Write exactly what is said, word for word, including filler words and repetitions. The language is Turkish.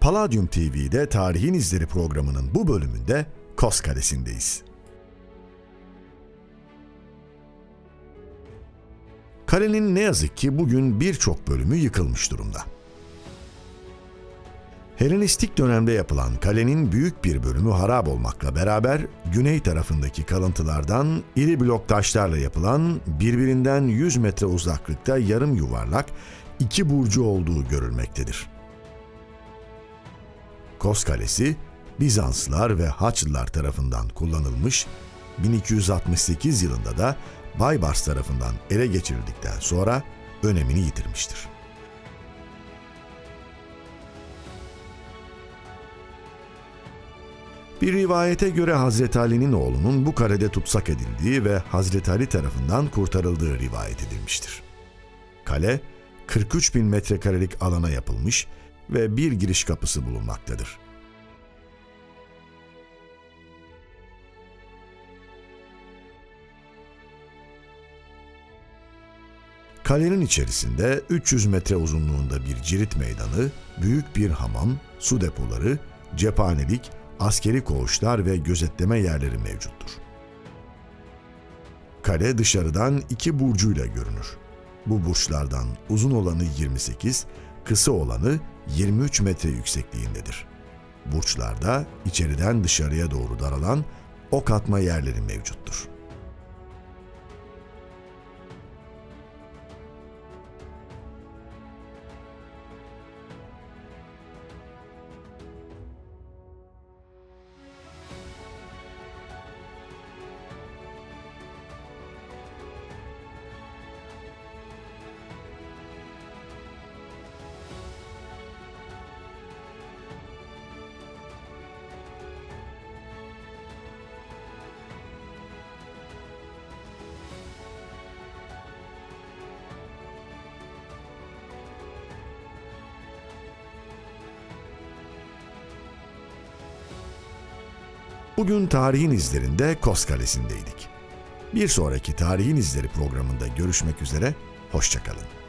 Palladium T V'de Tarihin İzleri programının bu bölümünde Kos Kalesi'ndeyiz. Kalenin ne yazık ki bugün birçok bölümü yıkılmış durumda. Helenistik dönemde yapılan kalenin büyük bir bölümü harap olmakla beraber güney tarafındaki kalıntılardan iri blok taşlarla yapılan birbirinden yüz metre uzaklıkta yarım yuvarlak iki burcu olduğu görülmektedir. Kos Kalesi, Bizanslılar ve Haçlılar tarafından kullanılmış, bin iki yüz altmış sekiz yılında da Baybars tarafından ele geçirildikten sonra önemini yitirmiştir. Bir rivayete göre Hazreti Ali'nin oğlunun bu kalede tutsak edildiği ve Hazreti Ali tarafından kurtarıldığı rivayet edilmiştir. Kale, kırk üç bin metrekarelik alana yapılmış ve bir giriş kapısı bulunmaktadır. Kalenin içerisinde üç yüz metre uzunluğunda bir cirit meydanı, büyük bir hamam, su depoları, cephanelik, askeri koğuşlar ve gözetleme yerleri mevcuttur. Kale dışarıdan iki burcuyla görünür. Bu burçlardan uzun olanı yirmi sekiz, kısa olanı yirmi üç metre yüksekliğindedir. Burçlarda içeriden dışarıya doğru daralan ok atma yerleri mevcuttur. Bugün Tarihin İzleri'nde Kos Kalesi'ndeydik. Bir sonraki Tarihin İzleri programında görüşmek üzere, hoşça kalın.